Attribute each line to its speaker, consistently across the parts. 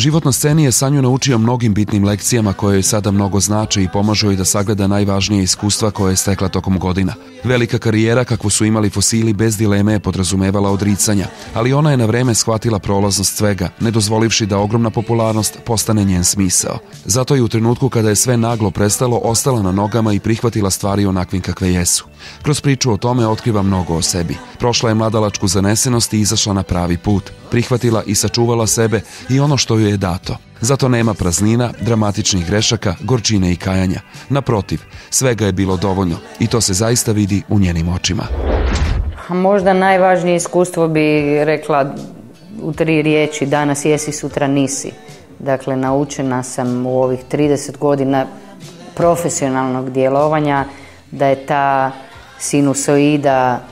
Speaker 1: Život na sceni je Sanju naučio mnogim bitnim lekcijama koje joj sada mnogo znače i pomažu joj da sagleda najvažnije iskustva koje je stekla tokom godina. Velika karijera kakvu su imali Fosili bez dileme je podrazumevala odricanja, ali ona je na vreme shvatila prolaznost svega, ne dozvolivši da ogromna popularnost postane njen smisao. Zato je u trenutku kada je sve naglo prestalo ostala na nogama i prihvatila stvari onakvim kakve jesu. Kroz priču o tome otkriva mnogo o sebi. Prošla je mladalačku zanesenost i izašla na pravi put. Prihvatila i sačuvala sebe i ono što joj je dato. Zato nema praznina, dramatičnih grešaka, gorčine i kajanja. Naprotiv, svega je bilo dovoljno i to se zaista vidi u njenim očima.
Speaker 2: Možda najvažnije iskustvo bi rekla u 3 riječi: danas jesi, sutra nisi. Dakle, naučena sam u ovih 30 godina profesionalnog djelovanja da je ta sinusoida,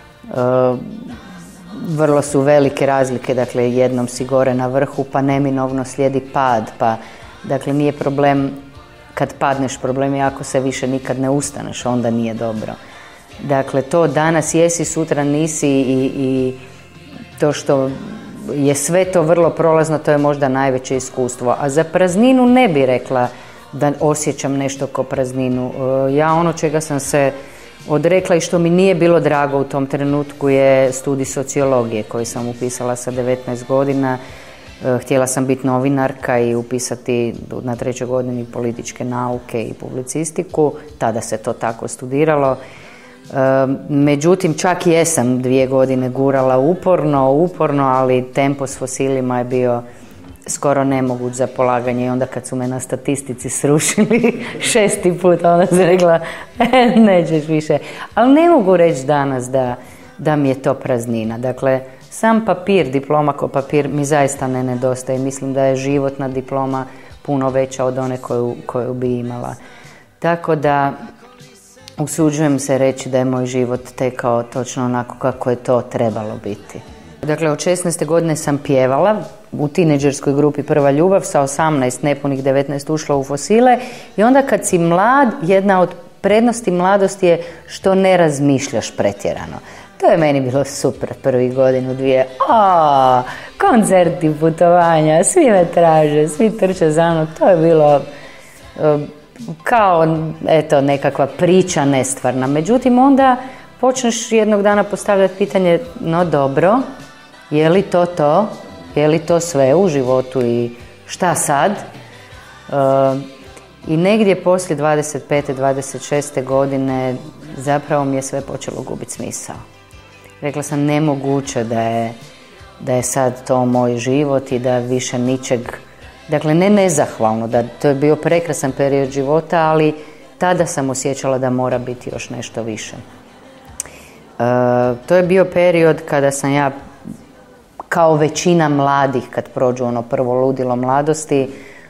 Speaker 2: vrlo su velike razlike, dakle jednom si gore na vrhu pa neminovno slijedi pad, pa dakle nije problem kad padneš, problem je ako se više nikad ne ustaneš, onda nije dobro. Dakle, to danas jesi, sutra nisi i to što je sve to vrlo prolazno, to je možda najveće iskustvo. A za prazninu ne bi rekla da osjećam nešto ko prazninu. Ja ono čega sam se odrekla i što mi nije bilo drago u tom trenutku je studij sociologije koji sam upisala sa 19 godina. Htjela sam biti novinarka i upisati na 3. godini političke nauke i publicistiku. Tada se to tako studiralo. Međutim, čak jesam 2 godine gurala uporno, ali tempo s Fosilima je bio skoro nemoguć za polaganje i onda kad su me na statistici srušili 6. put, onda sam rekla nećeš više. Ali ne mogu reći danas da mi je to praznina. Dakle, sam papir, diploma ko papir mi zaista ne nedostaje. Mislim da je životna diploma puno veća od one koju bi imala. Tako da usuđujem se reći da je moj život tekao točno onako kako je to trebalo biti. Dakle, od 16. godine sam pjevala u tinejdžerskoj grupi Prva ljubav, sa 18, nepunih 19 ušla u Fosile i onda kad si mlad, jedna od prednosti mladosti je što ne razmišljaš pretjerano. To je meni bilo super prvih godinu, 2. Koncerti, putovanja, svi me traže, svi trče za mnom. To je bilo kao nekakva priča nestvarna. Međutim, onda počneš jednog dana postavljati pitanje, no dobro, je li to to? Je li to sve u životu i šta sad? I negdje poslije 25. 26. godine zapravo mi je sve počelo gubiti smisao. Rekla sam, nemoguće da je sad to moj život i da više ničeg, dakle ne nezahvalno, da to je bio prekrasan period života, ali tada sam osjećala da mora biti još nešto više. To je bio period kada sam ja, kao većina mladih kad prođu ono prvo ludilo mladosti,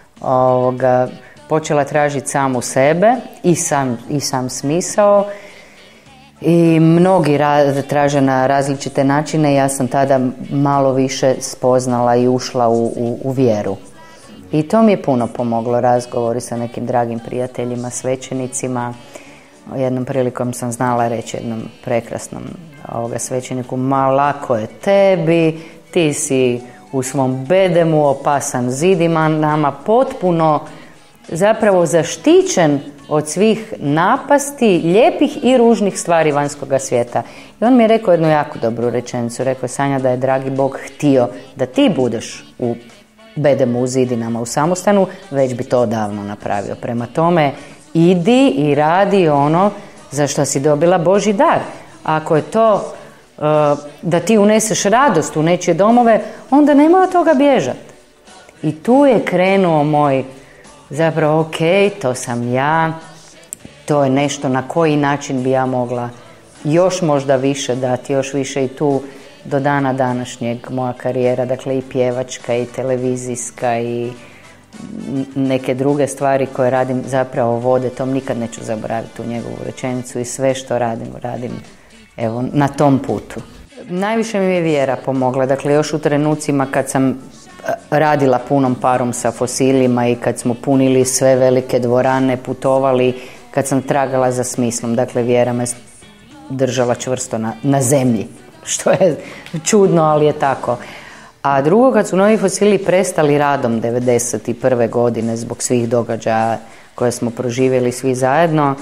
Speaker 2: počela tražiti samu sebe i sam smisao. I mnogi traže na različite načine. Ja sam tada malo više spoznala i ušla u vjeru. I to mi je puno pomoglo, razgovori sa nekim dragim prijateljima, svećenicima. Jednom prilikom sam znala reći jednom prekrasnom svećeniku: ma lako je tebi, ti si u svom bedemu opasan zidima, nama potpuno zapravo zaštićen od svih napasti, lijepih i ružnih stvari vanjskoga svijeta. I on mi je rekao jednu jako dobru rečenicu. Rekao je: Sanja, da je dragi Bog htio da ti budeš u bedemu, u zidinama, u samostanu, već bi to odavno napravio. Prema tome, idi i radi ono za što si dobila Božji dar. Ako je to da ti uneseš radost u nečije domove, onda nema od toga bježati. I tu je krenuo moj, zapravo, ok, to sam ja, to je nešto na koji način bi ja mogla još možda više dati, još više. I tu do dana današnjeg moja karijera, dakle i pjevačka i televizijska i neke druge stvari koje radim zapravo vode tom. Nikad neću zaboraviti tu njegovu rečenicu i sve što radim evo na tom putu. Najviše mi je vjera pomogla, dakle još u trenucima kad sam radila punom parom sa Fosilima i kad smo punili sve velike dvorane, putovali, kad sam tragala za smislom, dakle vjera me držala čvrsto na zemlji, što je čudno, ali je tako. A drugo, kad su novi fosili prestali radom 1991. godine zbog svih događaja koje smo proživjeli svi zajedno,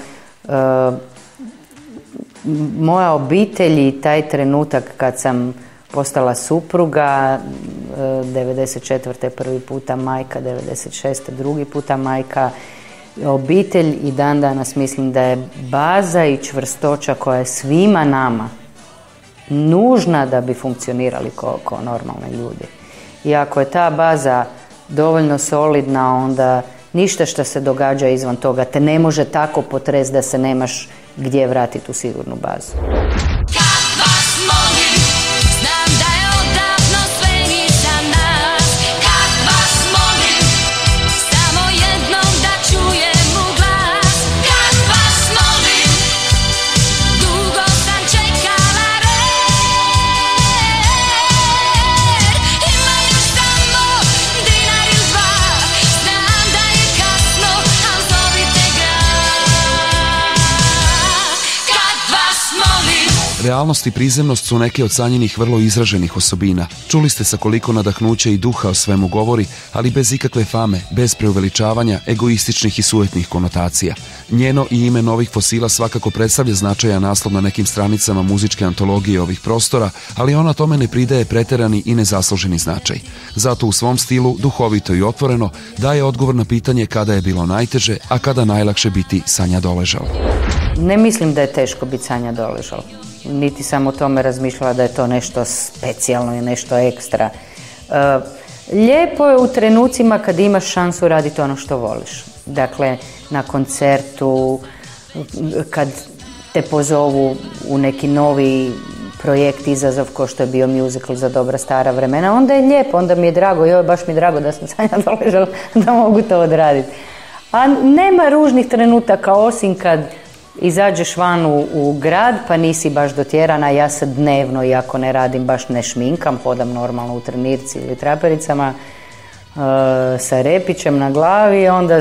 Speaker 2: moja obitelj i taj trenutak kad sam postala supruga, 94. prvi puta majka, 96. drugi puta majka, obitelj i dan danas mislim da je baza i čvrstoća koja je svima nama nužna da bi funkcionirali kao normalni ljudi. I ako je ta baza dovoljno solidna, onda ništa što se događa izvan toga te ne može tako potresti da se nemaš gdje vratiti u sigurnu bazu.
Speaker 1: Realnost i prizemnost su neke od Sanjinih vrlo izraženih osobina. Čuli ste sa koliko nadahnuća i duha o svemu govori, ali bez ikakve fame, bez preuveličavanja, egoističnih i sujetnih konotacija. Njeno i ime novih fosila svakako predstavlja značajan naslov na nekim stranicama muzičke antologije ovih prostora, ali ona tome ne pridaje preterani i nezasluženi značaj. Zato u svom stilu, duhovito i otvoreno, daje odgovor na pitanje kada je bilo najteže, a kada najlakše biti Sanja Doležal.
Speaker 2: Ne mislim da je teško biti Sanja Doležal. Niti sam o tome razmišljala da je to nešto specijalno i nešto ekstra. Lijepo je u trenucima kad imaš šansu raditi ono što voliš. Dakle, na koncertu, kad te pozovu u neki novi projekt, izazov kao što je bio musical za dobra stara vremena, onda je lijepo, onda mi je drago, joj, baš mi je drago da sam Sanja Doležal, da mogu to odraditi. A nema ružnih trenutaka osim kad izađeš van u grad pa nisi baš dotjerana. Ja se dnevno, iako ne radim, baš ne šminkam, hodam normalno u trenirci ili trapericama sa repićem na glavi. Onda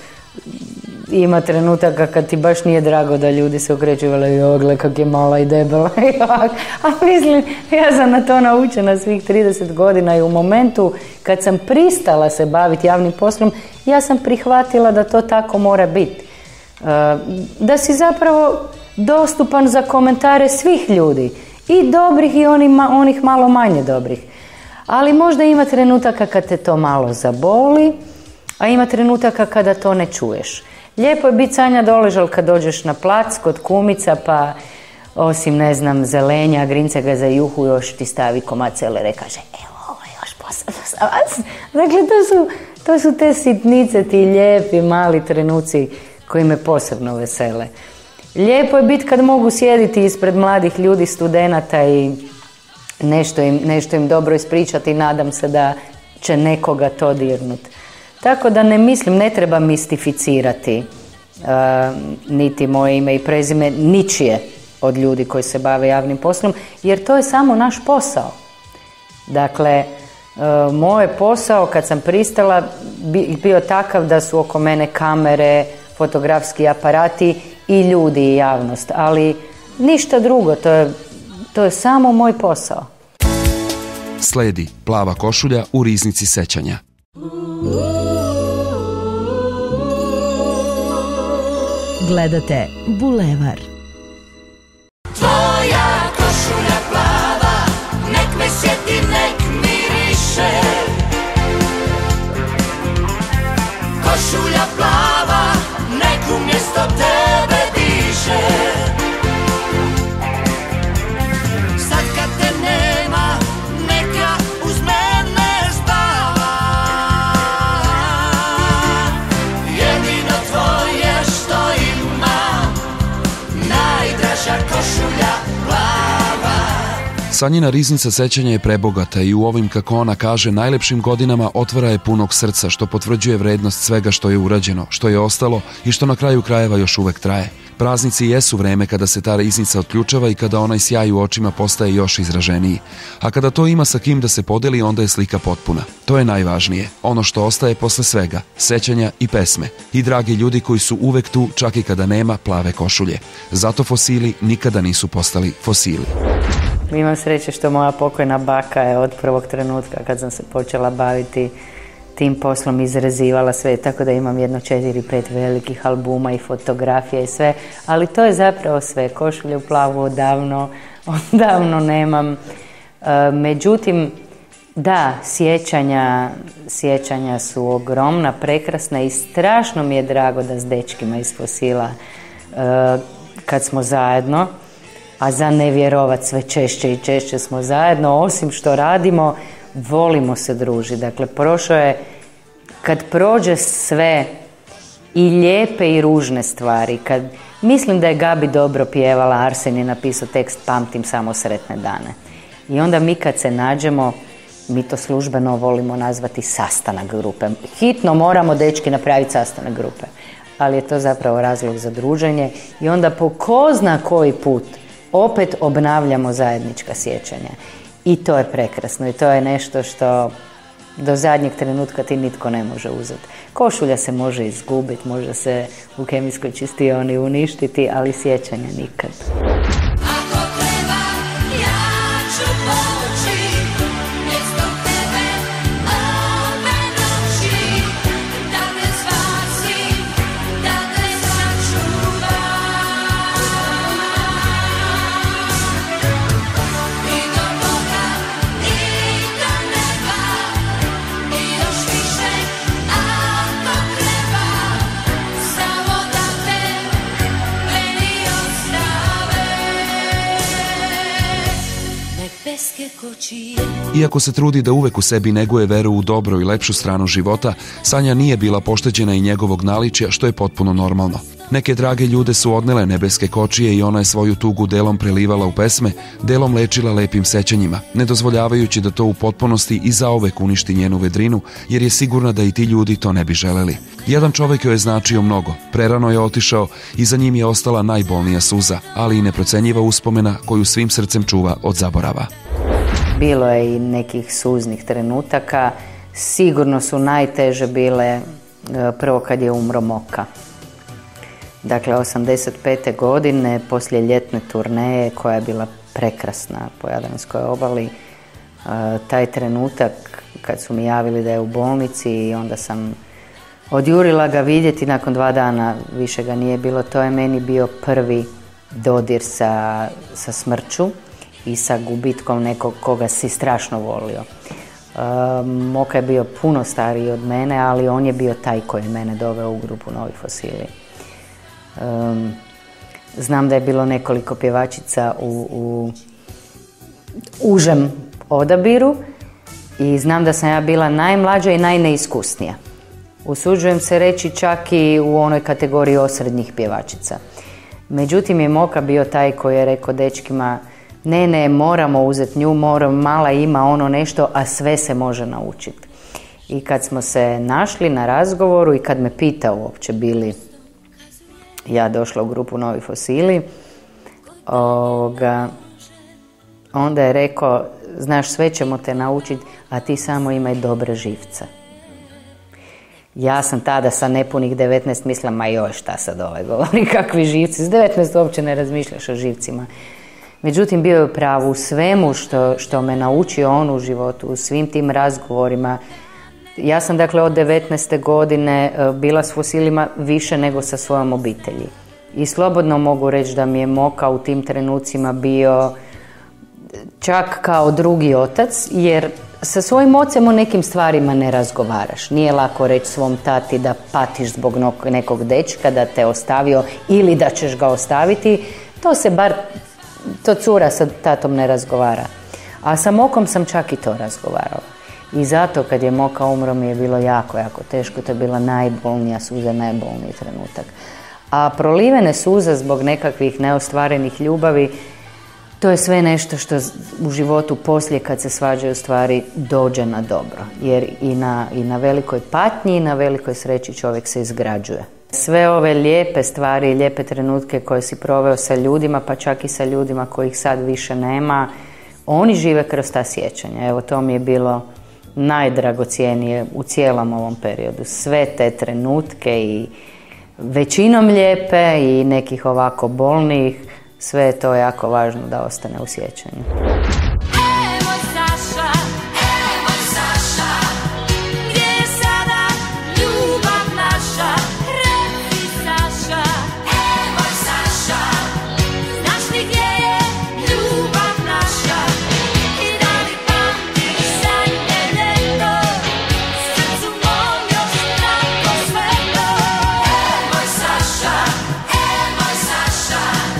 Speaker 2: ima trenutaka kad ti baš nije drago da ljudi se okreću i ogle kak je mala i debela. A mislim, ja sam na to naučena svih 30 godina i u momentu kad sam pristala se baviti javnim poslom, ja sam prihvatila da to tako mora biti. Da si zapravo dostupan za komentare svih ljudi, i dobrih i onih malo manje dobrih. Ali možda ima trenutaka kad te to malo zaboli, a ima trenutaka kada to ne čuješ. Lijepo je biti Sanja Doležal kad dođeš na plac kod kumica pa osim, ne znam, zelenja, grince ga za juhu, još ti stavi komad celere, kaže evo ovo je još posebno za vas. Dakle, to su te sitnice, ti lijepi mali trenuci koji me posebno vesele. Lijepo je biti kad mogu sjediti ispred mladih ljudi, studenata i nešto im dobro ispričati i nadam se da će nekoga to dirnuti. Tako da ne mislim, ne treba mistificirati niti moje ime i prezime ničije od ljudi koji se bave javnim poslom, jer to je samo naš posao. Dakle, moj posao kad sam pristala bio takav da su oko mene kamere, fotografski aparati i ljudi i javnost, ali ništa drugo, to je samo moj posao.
Speaker 1: Sledi Plava košulja u riznici sećanja.
Speaker 3: Gledate Bulevar.
Speaker 4: Tvoja košulja plava, nek me sjeti, nek miriše. Košulja plava, nek umjesto tebe diše. Sad kad te nema, neka uz mene spava. Jedino tvoje što imam, najdraža košulja plava.
Speaker 1: Sanjina riznica sećanja je prebogata i u ovim, kako ona kaže, najlepšim godinama otvara je punog srca, što potvrđuje vrednost svega što je urađeno, što je ostalo i što na kraju krajeva još uvek traje. Praznici jesu vreme kada se ta riznica otključava i kada onaj sjaj u očima postaje još izraženiji. A kada to ima sa kim da se podeli, onda je slika potpuna. To je najvažnije. Ono što ostaje posle svega, sećanja i pesme. I dragi ljudi koji su uvek tu, čak i kada nema plave košulje. Zato fosili nikada nisu postali fosili.
Speaker 2: Imam sreće što moja pokojna baka je od prvog trenutka kad sam se počela baviti tim poslom izrezivala sve, tako da imam 4-5 velikih albuma i fotografija i sve, ali to je zapravo sve. Košulje u plavu odavno nemam. Međutim, da, sjećanja su ogromna, prekrasna i strašno mi je drago da s dečkima iz Fosila kad smo zajedno, a za ne vjerovat sve češće i češće smo zajedno, osim što radimo, volimo se družiti. Dakle, prošlo je, kad prođe sve i lijepe i ružne stvari, kad mislim da je Gabi dobro pjevala, Arsen je napisao tekst Pamtim samo sretne dane. I onda mi kad se nađemo, mi to službeno volimo nazvati sastanak grupe. Hitno moramo, dečki, napraviti sastanak grupe. Ali je to zapravo razlog za druženje i onda po ko zna koji put opet obnavljamo zajednička sjećanja. I to je prekrasno i to je nešto što do zadnjeg trenutka ti nitko ne može uzeti. Košulja se može izgubiti, može se u kemijskoj čistioni uništiti, ali sjećanja nikad.
Speaker 1: Iako se trudi da uvek u sebi neguje veru u dobro i lepšu stranu života, Sanja nije bila pošteđena i njegovog naličja, što je potpuno normalno. Neke drage ljude su odnele nebeske kočije i ona je svoju tugu delom prelivala u pesme, delom lečila lepim sećanjima, ne dozvoljavajući da to u potpunosti i zaovek uništi njenu vedrinu, jer je sigurna da i ti ljudi to ne bi želeli. Jedan čovjek joj je značio mnogo, prerano je otišao i za njim je ostala najbolnija suza, ali i neprocenjiva uspomena koju svim srcem čuva od zaborava.
Speaker 2: Bilo je i nekih suznih trenutaka, sigurno su najteže bile prvo kad je umro Moka. Dakle, 85. godine, poslije ljetne turneje koja je bila prekrasna po Jadranskoj obali, taj trenutak kad su mi javili da je u bolnici i onda sam odjurila ga vidjeti, nakon 2 dana više ga nije bilo, to je meni bio prvi dodir sa smrću i sa gubitkom nekog koga si strašno volio. Moka je bio puno stariji od mene, ali on je bio taj koji je mene doveo u grupu Novi Fosili. Znam da je bilo nekoliko pjevačica u užem odabiru i znam da sam ja bila najmlađa i najneiskusnija. Usuđujem se reći čak i u onoj kategoriji osrednjih pjevačica. Međutim je Moka bio taj koji je rekao dečkima: ne, moramo uzeti nju, mala ima ono nešto, a sve se može naučiti. I kad smo se našli na razgovoru i kad me pitao uopće bili ja došla u grupu Novi Fosili, onda je rekao: znaš, sve ćemo te naučiti, a ti samo imaj dobre živce. Ja sam tada sa nepunih 19 mislila, ma joj, šta sad govori, kakvi živci, s 19 uopće ne razmišljaš o živcima. Međutim, bio je u pravu u svemu što me naučio on u životu, u svim tim razgovorima. Ja sam dakle od 19. godine bila s Fosilima više nego sa svojom obitelji. I slobodno mogu reći da mi je Moka u tim trenucima bio čak kao drugi otac, jer sa svojim ocem o nekim stvarima ne razgovaraš. Nije lako reći svom tati da patiš zbog nekog dečka, da te ostavio ili da ćeš ga ostaviti. To cura sa tatom ne razgovara. A sa Mokom sam čak i to razgovarala. I zato kad je Moka umro mi je bilo jako, jako teško. To je bila najbolnija suza, najbolniji trenutak. A prolivene suze zbog nekakvih neostvarenih ljubavi, to je sve nešto što u životu poslije kad se svađaju stvari dođe na dobro. Jer i na velikoj patnji i na velikoj sreći čovjek se izgrađuje. Sve ove lijepe stvari, lijepe trenutke koje si proveo sa ljudima, pa čak i sa ljudima kojih sad više nema, oni žive kroz ta sjećanja. Evo, to mi je bilo najdragocjenije u cijelom ovom periodu. Sve te trenutke i većinom lijepe i nekih ovako bolnih, sve je to jako važno da ostane u sjećanju.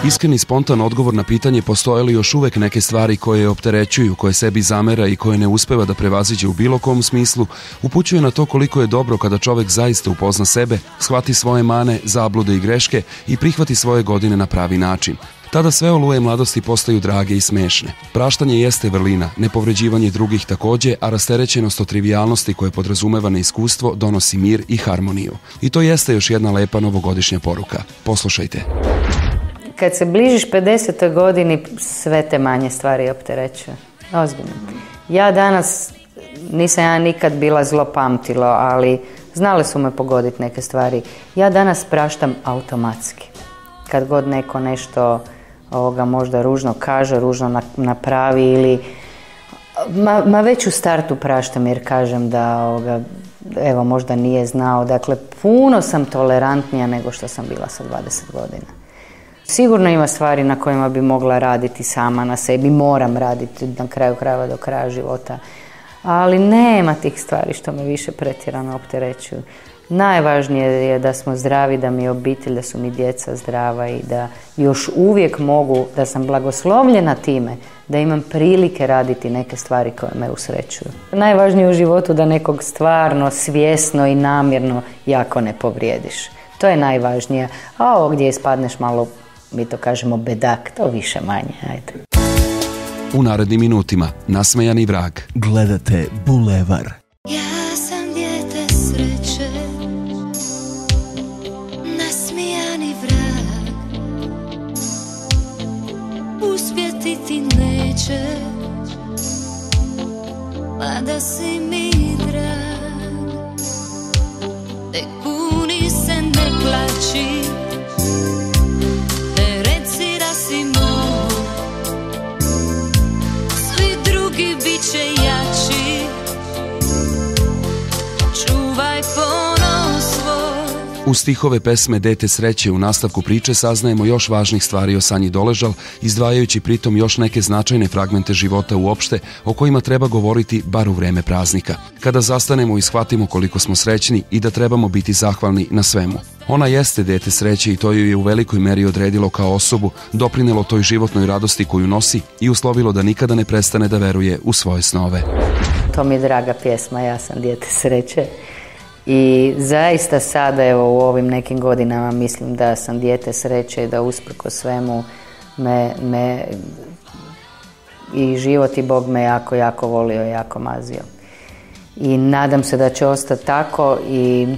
Speaker 1: Iskreni spontan odgovor na pitanje postoje li još uvek neke stvari koje je opterećuju, koje sebi zamera i koje ne uspeva da prevaziđe u bilo kom smislu, upućuje na to koliko je dobro kada čovek zaista upozna sebe, shvati svoje mane, zablude i greške i prihvati svoje godine na pravi način. Tada sve oluje mladosti postaju drage i smešne. Praštanje jeste vrlina, nepovređivanje drugih takođe, a rasterećenost od trivijalnosti koje podrazumeva neiskustvo donosi mir i harmoniju. I to jeste još jedna lepa novogodišnja poruka. Poslušajte.
Speaker 2: Kad se bližiš 50. godini, sve te manje stvari opterećuje. Ozbiljno. Ja danas, nisam ja nikad bila zlopamtilo, ali znale su me pogoditi neke stvari. Ja danas praštam automatski. Kad god neko nešto možda ružno kaže, ružno napravi ili ma već u startu praštam jer kažem da evo možda nije znao. Dakle, puno sam tolerantnija nego što sam bila sa 20 godina. Sigurno ima stvari na kojima bi mogla raditi sama na sebi, moram raditi na kraju krajeva do kraja života, ali nema tih stvari što me više pretjerano opterećuju. Najvažnije je da smo zdravi, da mi je obitelj, da su mi djeca zdrava i da još uvijek mogu, da sam blagoslovljena time, da imam prilike raditi neke stvari koje me usrećuju. Najvažnije u životu da nekog stvarno, svjesno i namjerno jako ne povrijediš. To je najvažnije. A ovo gdje ispadneš malo, mi to kažemo bedak, to više manje, ajde.
Speaker 1: U narednim minutima, nasmejani vrag.
Speaker 3: Gledate Bulevar.
Speaker 5: Ja sam dijete sreće, nasmijani vrag, uspjeti ti neće, mada si mi drag. Ne kuni se, ne plači, ne reci da si moj, svi drugi bit će jači, čuvaj ponos svoj.
Speaker 1: U stihove pesme Dete sreće u nastavku priče saznajemo još važnih stvari o Sanji Doležal, izdvajajući pritom još neke značajne fragmente života uopšte o kojima treba govoriti bar u vreme praznika, kada zastanemo i shvatimo koliko smo srećni i da trebamo biti zahvalni na svemu. Ona jeste dete sreće i to ju je u velikoj meri odredilo kao osobu, doprinelo toj životnoj radosti koju nosi i uslovilo da nikada ne prestane da veruje u svoje snove.
Speaker 2: To mi je draga pjesma, ja sam dijete sreće. I zaista sada, evo, u ovim nekim godinama mislim da sam dijete sreće i da usprkos svemu me i život i Bog me jako, jako volio, jako mazio. I nadam se da će ostati tako i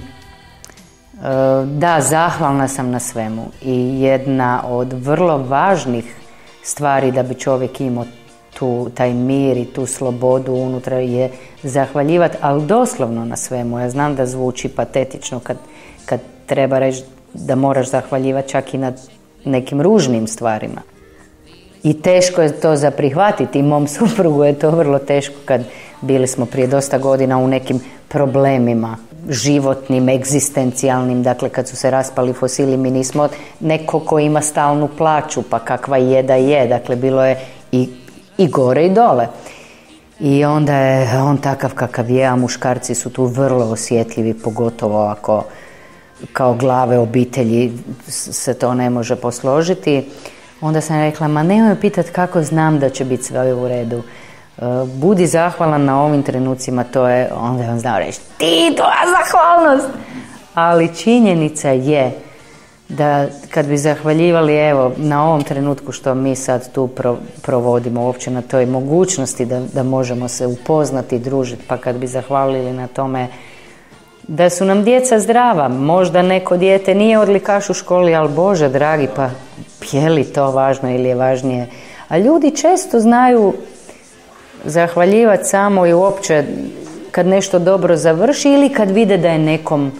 Speaker 2: da, zahvalna sam na svemu. I jedna od vrlo važnih stvari da bi čovjek imao taj mir i tu slobodu unutra je zahvaljivati, ali doslovno na svemu. Ja znam da zvuči patetično kad treba reći da moraš zahvaljivati čak i na nekim ružnim stvarima. I teško je to za prihvatiti. I mom suprugu je to vrlo teško kad bili smo prije dosta godina u nekim problemima životnim, egzistencijalnim, dakle kad su se raspali fosili, mi nismo neko ko ima stalnu plaću, pa kakva je da je, dakle bilo je i gore i dole. I onda je on takav kakav je, a muškarci su tu vrlo osjetljivi, pogotovo ako kao glave obitelji se to ne može posložiti. Onda sam rekla, ma nemoj pitati kako znam da će biti sve u redu. Budi zahvalan na ovim trenucima, to je, onda je on znao reći, ti, tvoja zahvalnost! Ali činjenica je da kad bi zahvaljivali, evo, na ovom trenutku što mi sad tu provodimo, uopće na toj mogućnosti da možemo se upoznati i družiti, pa kad bi zahvalili na tome da su nam djeca zdrava, možda neko dijete nije odlikaš u školi, ali Bože dragi, pa je li to važno ili je važnije? A ljudi često znaju zahvaljivati samo i uopće kad nešto dobro završi ili kad vide da je nekom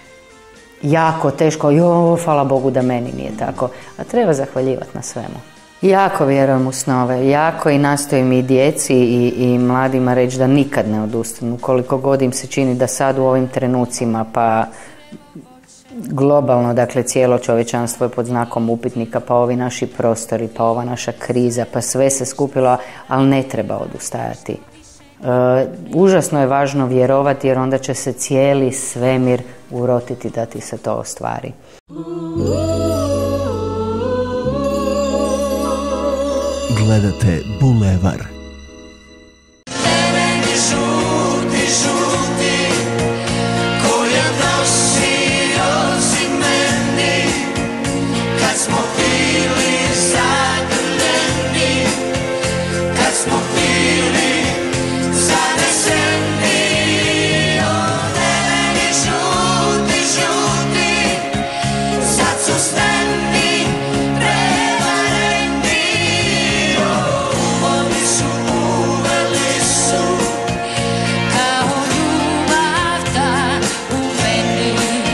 Speaker 2: jako teško, hvala Bogu da meni nije tako, a treba zahvaljivati na svemu. Jako vjerujem u snove, jako i nastojim i djeci i mladima reći da nikad ne odustanu, koliko god im se čini da sad u ovim trenucima, pa globalno, dakle cijelo čovječanstvo je pod znakom upitnika, pa ovi naši prostori, pa ova naša kriza, pa sve se skupilo, ali ne treba odustajati. Užasno je važno vjerovati jer onda će se cijeli svemir urotiti da ti se to ostvari.
Speaker 3: Gledate Bulevar.
Speaker 4: Tereni žuti, žuti, koja nosio si meni, kad smo bili zagrljeni, kad smo bili zaneseni. O tereni žuti, žuti, sad su spremni, prevareni. Umorni su, uveli su,
Speaker 5: Kao ljubav ta u meni.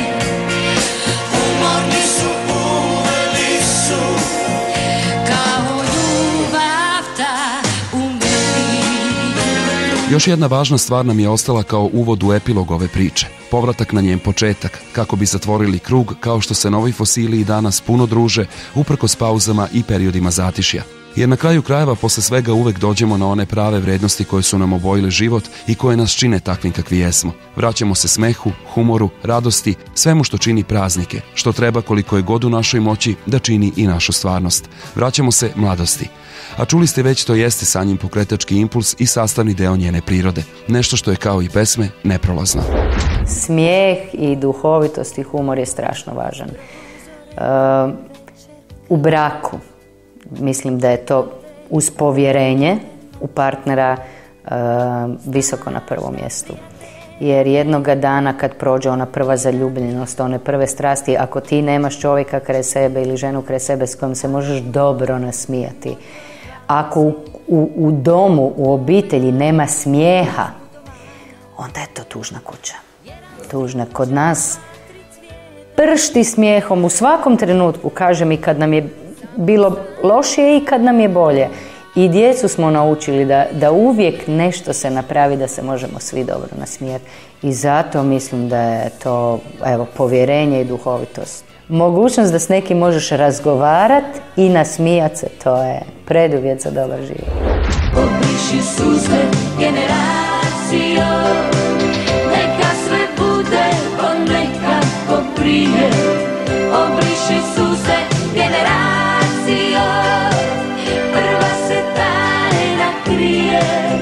Speaker 4: umorni su, uveli su.
Speaker 5: Kao ljubav ta u meni.
Speaker 1: Još jedna važna stvar nam je ostala kao uvod u epilog ove priče. Povratak na njen početak, kako bi zatvorili krug kao što se novi fosili i danas puno druže, uprkos pauzama i periodima zatišja. Jer na kraju krajeva posle svega uvek dođemo na one prave vrednosti koje su nam obojile život i koje nas čine takvim kakvi jesmo. Vraćamo se smehu, humoru, radosti, svemu što čini praznike, što treba koliko je god u našoj moći da čini i našu stvarnost. Vraćamo se mladosti. A čuli ste već, to jeste Sanjin pokretački impuls i sastavni deo njene prirode. Nešto što je kao i pesme neprolazno.
Speaker 2: Smijeh i duhovitost i humor je strašno važan. U braku mislim da je to uz povjerenje u partnera visoko na prvom mjestu. Jer jednoga dana kad prođe ona prva zaljubljenost, one prve strasti, ako ti nemaš čovjeka kraj sebe ili ženu kraj sebe s kojom se možeš dobro nasmijati, ako u domu, u obitelji nema smijeha, onda je to tužna kuća. Tužna. Kod nas pršti smijehom u svakom trenutku, kažem, i kad nam je bilo lošije i kad nam je bolje. I djecu smo naučili da uvijek nešto se napravi da se možemo svi dobro nasmijati. I zato mislim da je to, evo, povjerenje i duhovitost. Mogućnost da s nekim možeš razgovarati i nasmijati se, to je preduvjet za dobar život.
Speaker 5: Obriši suze generacijo, neka sve bude nekako prije. Obriši suze generacijo, prva se tajna krije.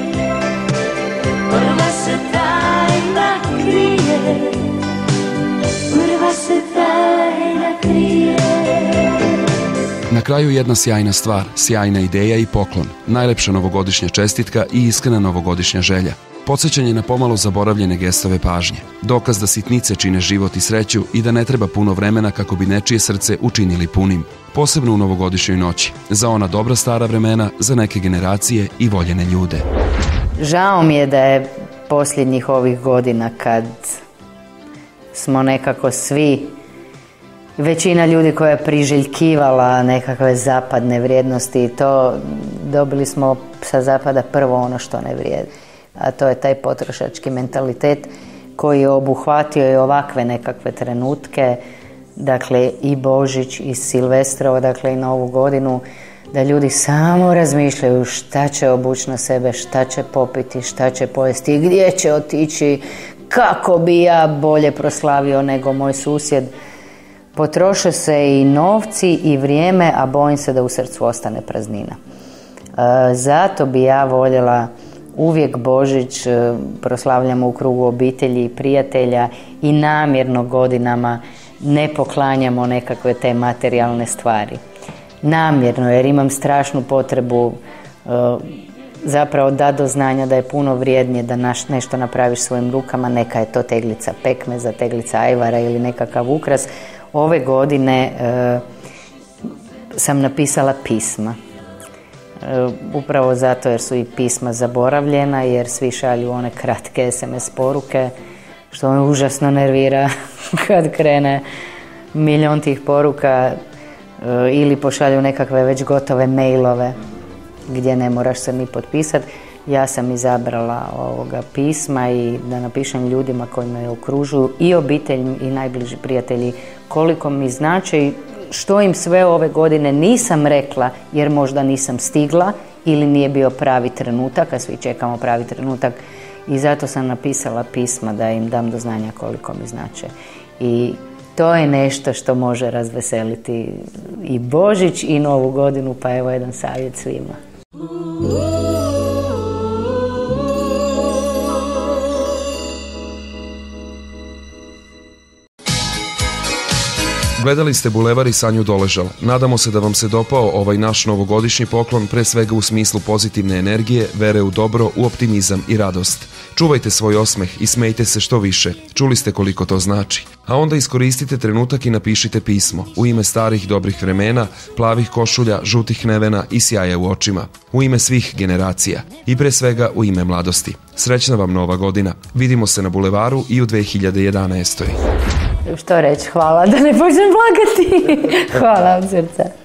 Speaker 5: Prva se tajna krije. Prva se tajna krije.
Speaker 1: Na kraju jedna sjajna stvar, sjajna ideja i poklon, najlepša novogodišnja čestitka i iskrena novogodišnja želja. Podsjećanje na pomalo zaboravljene gestove pažnje. Dokaz da sitnice čine život i sreću i da ne treba puno vremena kako bi nečije srce učinili punim. Posebno u novogodišnjoj noći. Za ona dobra stara vremena, za neke generacije i voljene ljude.
Speaker 2: Žao mi je da je posljednjih ovih godina kad smo nekako svi, većina ljudi koja je priželjkivala nekakve zapadne vrijednosti i to, dobili smo sa zapada prvo ono što ne vrijedi. A to je taj potrošački mentalitet koji je obuhvatio i ovakve nekakve trenutke, dakle i Božić i Silvestrovo, dakle i Novu godinu, da ljudi samo razmišljaju šta će obući na sebe, šta će popiti, šta će pojesti, gdje će otići, kako bi ja bolje proslavio nego moj susjed. Potroše se i novci i vrijeme, a bojim se da u srcu ostane praznina. Zato bi ja voljela uvijek Božić proslavljamo u krugu obitelji i prijatelja i namjerno godinama ne poklanjamo nekakve te materijalne stvari. Namjerno, jer imam strašnu potrebu zapravo da do znanja da je puno vrijednije da nešto napraviš svojim rukama, neka je to teglica pekmeza, teglica ajvara ili nekakav ukras. Ove godine sam napisala pisma. Upravo zato jer su i pisma zaboravljena, jer svi šalju one kratke SMS poruke, što me užasno nervira kad krene milion tih poruka, ili pošalju nekakve već gotove mailove gdje ne moraš se ni potpisati. Ja sam izabrala pisma i da napišem ljudima koji me okružuju i obitelj i najbliži prijatelji koliko mi znači, što im sve ove godine nisam rekla jer možda nisam stigla ili nije bio pravi trenutak, a svi čekamo pravi trenutak, i zato sam napisala pisma da im dam do znanja koliko mi znače. I to je nešto što može razveseliti i Božić i Novu godinu, pa evo jedan savjet svima.
Speaker 1: Gledali ste Bulevar i Sanju Doležal. Nadamo se da vam se dopao ovaj naš novogodišnji poklon, pre svega u smislu pozitivne energije, vere u dobro, u optimizam i radost. Čuvajte svoj osmeh i smejte se što više. Čuli ste koliko to znači. A onda iskoristite trenutak i napišite pismo. U ime starih dobrih vremena, plavih košulja, žutih nevena i sjaja u očima. U ime svih generacija. I pre svega u ime mladosti. Srećna vam nova godina. Vidimo se na Bulevaru i u 2011.
Speaker 2: Što reći, hvala da ne počnem plakati. Hvala od srca.